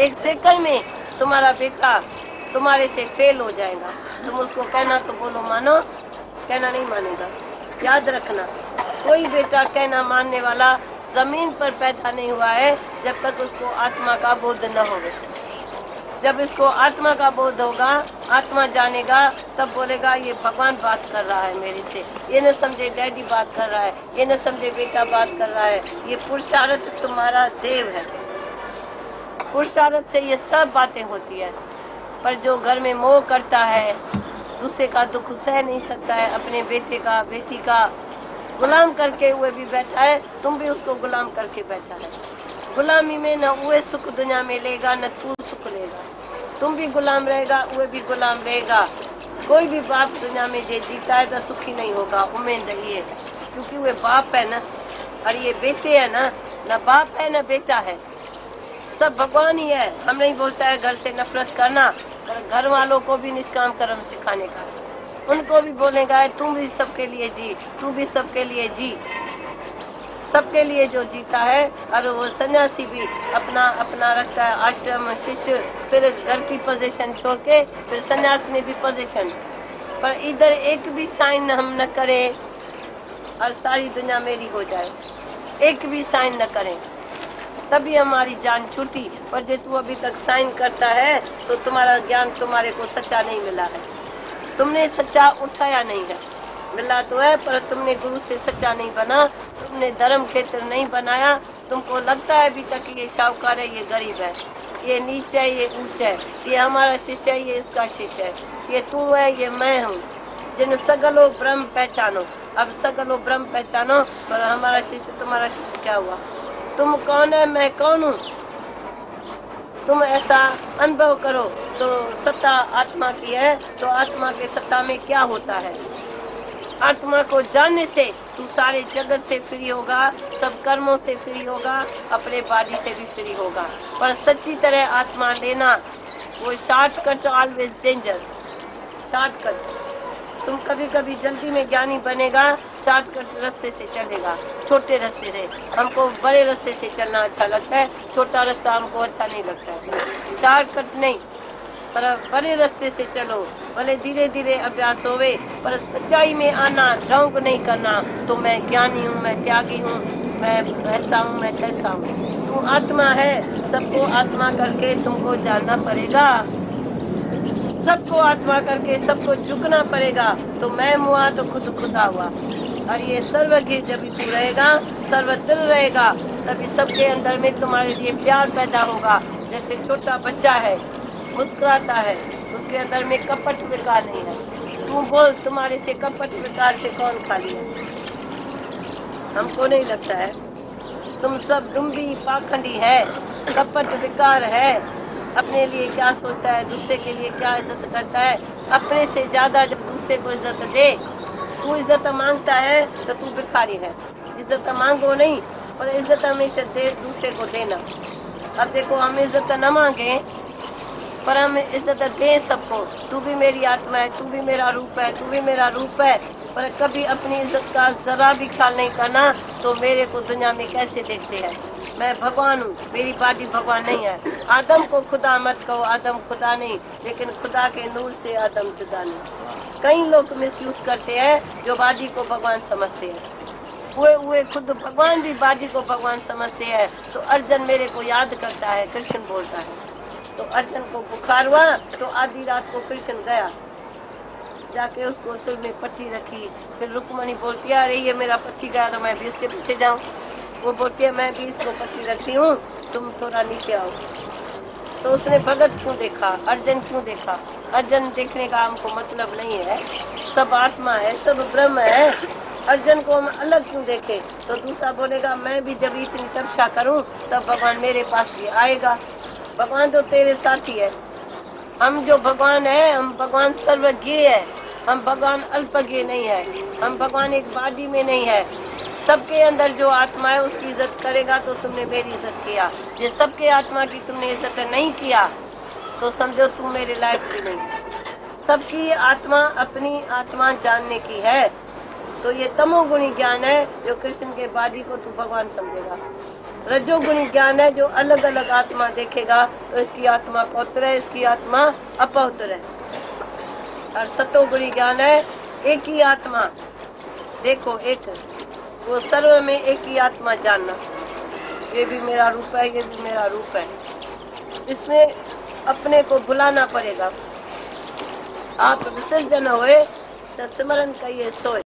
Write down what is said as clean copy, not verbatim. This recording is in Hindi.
एक सेकंड में तुम्हारा बेटा तुम्हारे से फेल हो जाएगा। तुम उसको कहना तो बोलो मानो, कहना नहीं मानेगा। याद रखना, कोई बेटा कहना मानने वाला जमीन पर पैदा नहीं हुआ है जब तक उसको आत्मा का बोध न हो। जब इसको आत्मा का बोध होगा, आत्मा जानेगा, तब बोलेगा ये भगवान बात कर रहा है मेरे से। ये न समझे डैडी बात कर रहा है, ये न समझे बेटा बात कर रहा है। ये पुरुषार्थ तुम्हारा देव है। पुरुषार्थ से ये सब बातें होती है। पर जो घर में मोह करता है, दूसरे का दुख सह नहीं सकता है, अपने बेटे का बेटी का गुलाम करके हुए भी बैठा है, तुम भी उसको गुलाम करके बैठा है। गुलामी में न वो सुख दुनिया में लेगा, न तू सुख लेगा। तुम भी गुलाम रहेगा, वो भी गुलाम रहेगा। कोई भी बाप दुनिया में जे जीता है तो सुखी नहीं होगा, उम्मीद रही है, क्योंकि वे बाप है ना, और ये बेटे है ना, न बाप है न बेटा है, सब भगवान ही है। हम नहीं बोलता है घर से नफरत करना, पर घर वालों को भी निष्काम कर्म सिखाने का, उनको भी बोलेगा तुम भी सबके लिए जी, तू भी सबके लिए जी। सबके लिए जो जीता है, और वो सन्यासी भी अपना अपना रखता है, आश्रम शिष्य, फिर घर की पोजीशन छोड़ के फिर सन्यास में भी पोजीशन। पर इधर एक भी साइन हम न करें और सारी दुनिया मेरी हो जाए, एक भी साइन न करें, तभी हमारी जान छूटी। पर जो तू अभी तक साइन करता है तो तुम्हारा ज्ञान तुम्हारे को सच्चा नहीं मिला है, तुमने सच्चा उठाया नहीं है। मिला तो है पर तुमने गुरु से सच्चा नहीं बना, तुमने धर्म क्षेत्र नहीं बनाया। तुमको लगता है अभी तक ये शाहूकार है, ये गरीब है, ये नीच है, ये ऊंच है, ये हमारा शिष्य है, ये इसका शिष्य है, ये तू है, ये मैं हूँ। जिन सगलो ब्रह्म पहचानो, अब सगलो ब्रह्म पहचानो, पर हमारा शिष्य तुम्हारा शिष्य क्या हुआ? तुम कौन है, मैं कौन हूँ? तुम ऐसा अनुभव करो तो सत्ता आत्मा की है, तो आत्मा के सत्ता में क्या होता है? आत्मा को जानने से तू सारे जगत से फ्री होगा, सब कर्मों से फ्री होगा, अपने बॉडी से भी फ्री होगा। पर सच्ची तरह आत्मा लेना वो शॉर्टकट ऑलवेज डेंजर। शॉर्टकट, तुम कभी कभी जल्दी में ज्ञानी बनेगा, शॉर्टकट रास्ते से चलेगा, छोटे रास्ते से। हमको बड़े रास्ते से चलना अच्छा लगता है, छोटा रास्ता हमको अच्छा नहीं लगता है। शॉर्टकट नहीं, पर बड़े रास्ते से चलो, भले धीरे धीरे अभ्यास होवे, पर सच्चाई में आना, ढोंग नहीं करना। तो मैं ज्ञानी हूँ, मैं त्यागी हूँ, मैं ऐसा हूँ, मैं कैसा हूँ। तू आत्मा है, सबको आत्मा करके तुमको जानना पड़ेगा, सबको आत्मा करके सबको झुकना पड़ेगा। तो मैं हुआ तो खुद खुदा हुआ, और ये सर्वज्ञ जब तू रहेगा, सर्वत्र रहेगा, तभी सबके अंदर में तुम्हारे लिए प्यार पैदा होगा। जैसे छोटा बच्चा है, मुस्कुराता है, उसके अंदर में कपट विकार नहीं है। तू बोल, तुम्हारे से कपट विकार से कौन खाली है? हमको नहीं लगता है। तुम भी पाखंडी है, कपट विकार है, अपने लिए क्या सोचता है, दूसरे के लिए क्या इज्जत करता है। अपने से ज्यादा जब दूसरे को इज्जत दे, तू इज्जत मांगता है तो तू भिखारी है। इज्जत मांगो नहीं, पर इज्जत हमेशा दे, दूसरे को देना। अब देखो, हम इज्जत न मांगे पर हम इज्जत दे सबको। तू भी मेरी आत्मा है, तू भी मेरा रूप है, तू भी मेरा रूप है, पर कभी अपनी इज्जत का जरा भी ख्याल नहीं करना, तो मेरे को दुनिया में कैसे देखते हैं? मैं भगवान हूँ, मेरी बाडी भगवान नहीं है। आदम को खुदा मत कहो, आदम खुदा नहीं, लेकिन खुदा के नूर से आदम जुदा नहीं। कई लोग मिसयूज करते हैं जो बाडी को भगवान समझते हैं, वे खुद भगवान भी बाडी को भगवान समझते हैं। तो अर्जुन मेरे को याद करता है, कृष्ण बोलता है। तो अर्जुन को बुखार हुआ तो आधी रात को कृष्ण गया, जाके उसको सिर में पट्टी रखी। फिर रुक्मणी बोलती है, अरे ये मेरा पट्टी गया तो मैं भी उसके पीछे जाऊं। वो बोलती है, मैं भी इसको पट्टी रखती हूँ, तुम थोड़ा नीचे आओ। तो उसने भगत क्यों देखा, अर्जुन क्यों देखा? अर्जुन देखने का हमको मतलब नहीं है, सब आत्मा है, सब ब्रह्म है। अर्जुन को हम अलग क्यों देखे? तो दूसरा बोलेगा, मैं भी जब इतनी तपस्या करूं तब भगवान मेरे पास भी आएगा। भगवान तो तेरे साथी है। हम जो भगवान है, हम भगवान सर्वज्ञ है, हम भगवान अल्पज्ञ नहीं है। हम भगवान एक बाडी में नहीं है। सबके अंदर जो आत्मा है उसकी इज्जत करेगा तो तुमने मेरी इज्जत किया। ये सबके आत्मा की तुमने इज्जत नहीं किया तो समझो तुम मेरे लायक भी नहीं। सबकी आत्मा अपनी आत्मा जानने की है, तो ये तमोगुणी ज्ञान है जो कृष्ण के बाडी को तू भगवान समझेगा। रजोगुणी ज्ञान है जो अलग अलग आत्मा देखेगा तो इसकी आत्मा पवित्र है, इसकी आत्मा अपवित्र है। और सतोगुणी ज्ञान है एक ही आत्मा, देखो एक वो सर्व में एक ही आत्मा जानना, ये भी मेरा रूप है, ये भी मेरा रूप है। इसमें अपने को भुलाना पड़ेगा। आप विसर्जन हुए तो स्मरण करिए सोए,